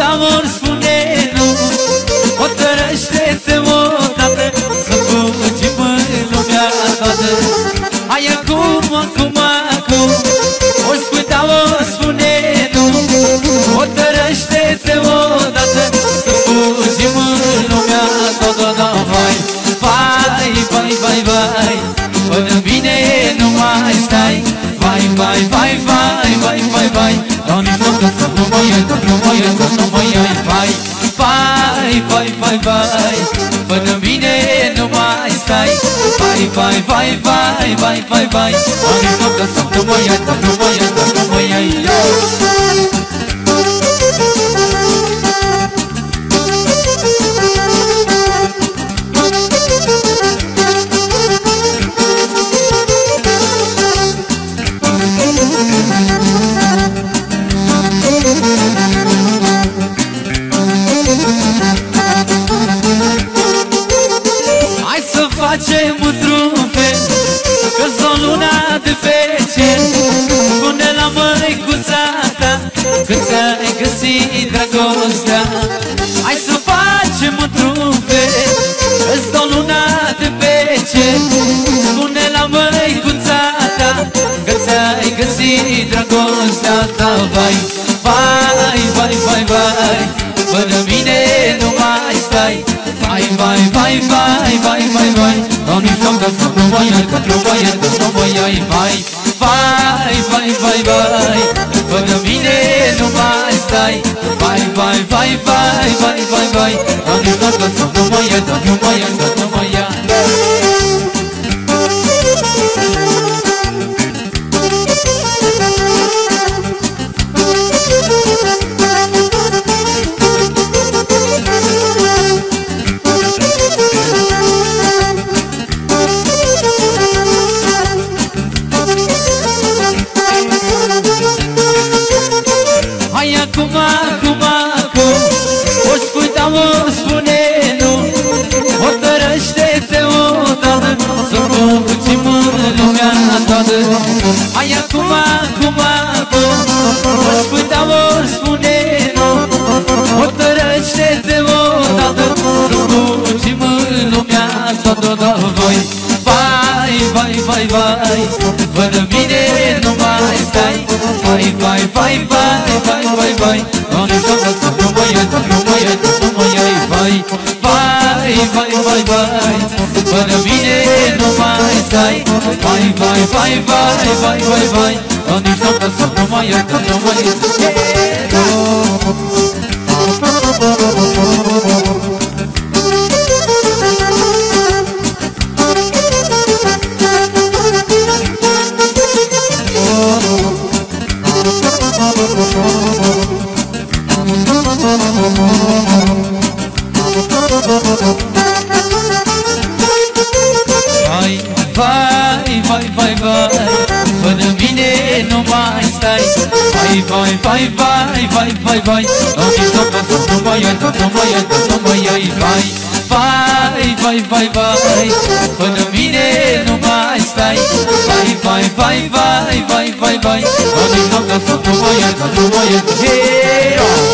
amor, spune nu. Hotărăște-te odată să fugim în lumea toată. Hai acum, acum, acum, ori spui da, ori spune nu. Hotărăște-te odată să fugim în lumea toată. Vai, vai, vai, vai, vai, până vine nu mai stai. Vai, vai, vai, vai, vai, vai, vai, Doamne, nu mă iertă, nu mă iertă, nu mă iertă. Vai, vai, vai, vai, vai, până vine nu mai stai. Vai, vai, vai, vai, vai, vai, vai, Doamne, nu mă iertă, nu mă iertă, nu mă iertă. Facem într-un fel că-s o luna de pe cer. Spune la măicuța ta că ți-ai găsit dragostea. Hai să facem într-un fel că-s o luna de pe cer. Spune la măicuța ta că ți-ai găsit dragostea ta. Vai, vai, vai, vai, vai, până mine nu mai stai. Vai, vai, vai, vai, vai, vai, vai, Doamne, nu mă iertă, nu mă iertă, nu mă iertă. Vai, vai, vai, vai, vai, până mine nu mai stai. Vai, vai, vai, vai, vai, vai, vai, Doamne, nu mă iertă, nu mă iertă, nu mă iertă. Acum, acum, acum, ori spui da, ori spune nu. Hotărăște-te odată să fugim în lumea toată. Hai acum, acum, acum, ori spui da, ori spune nu. Hotărăște-te odată să fugim în lumea toată. Vai, vai, vai, vai, vai, până mine nu mai stai. Vai, vai, vai, vai, vai, vai, vai, Doamne, nu mă iertă, nu mă iertă, nu mă iertă. Vai, vai, vai, vai, vai, până mine nu mai stai. Vai, vai, vai, vai, vai, vai, vai, Doamne, nu mă iertă, nu mă iertă. Vai, vai, vai, vai, vai, până mine nu mai stai. Vai, vai, vai, vai, vai, vai, vai, nu mă iertă, nu mă iertă, nu mă iertă. Vai, vai, vai, vai, vai, până mine nu mai stai. Vai, vai, vai, vai, vai, vai, vai, nu mă iertă, nu mă iertă.